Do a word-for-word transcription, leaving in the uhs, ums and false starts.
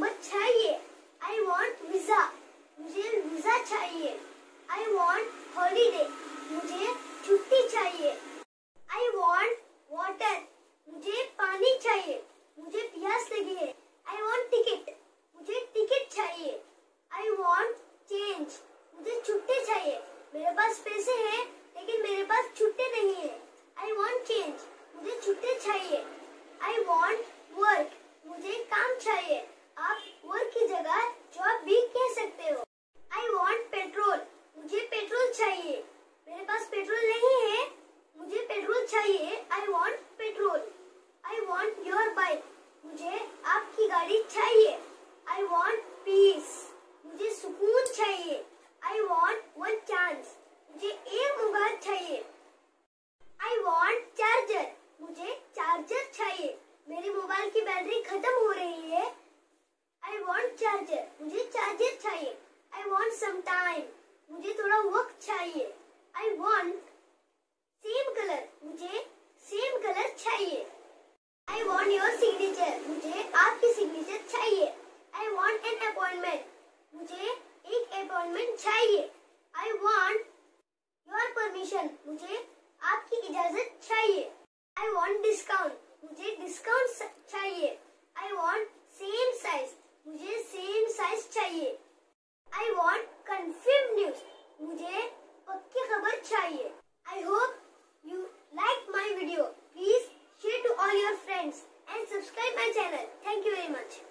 Number चाहिए। I want visa, मुझे visa चाहिए। आई वॉन्ट हॉलीडे, मुझे छुट्टी चाहिए। आई वॉन्ट वाटर, मुझे पानी चाहिए, मुझे प्यास लगी है। आई वॉन्ट टिकट, मुझे टिकट चाहिए। आई वॉन्ट चेंज, मुझे छुट्टे चाहिए। मेरे पास पैसे हैं लेकिन मेरे पास छुट्टे नहीं है। आई वॉन्ट चेंज, मुझे छुट्टे चाहिए। आई वॉन्ट वर्क, मुझे काम चाहिए। आप वर्क की जगह जॉब भी कह सकते हो। आई वॉन्ट पेट्रोल, मुझे पेट्रोल चाहिए। मेरे पास पेट्रोल नहीं है, मुझे पेट्रोल चाहिए। I want petrol. I want your bike, मुझे आपकी गाड़ी चाहिए। आई वॉन्ट पीस, मुझे सुकून चाहिए। आई वॉन्ट वन चांस, मुझे एक मौका चाहिए। आई वॉन्ट चार्जर, मुझे चार्जर चाहिए। मेरे मोबाइल की बैटरी खत्म हो रही है। आई वॉन्ट चार्जर, मुझे चार्जर चाहिए। आई वॉन्ट सम टाइम, मुझे थोड़ा वक्त चाहिए। आई वॉन्ट सेम कलर, मुझे सेम कलर चाहिए। आई वॉन्ट योर सिग्नेचर, मुझे आपकी सिग्नेचर चाहिए। आई वॉन्ट एन अपॉइंटमेंट, मुझे एक अपॉइंटमेंट चाहिए। आई वॉन्ट योर परमिशन, मुझे आपकी इजाजत चाहिए। आई वॉन्ट डिस्काउंट, मुझे डिस्काउंट चाहिए। आई वॉन्ट सेम साइज, मुझे सेम साइज चाहिए। आई वॉन्ट कंफर्म न्यूज, मुझे पक्की खबर चाहिए। I hope you like my video. Please share to all your friends and subscribe my channel. Thank you very much.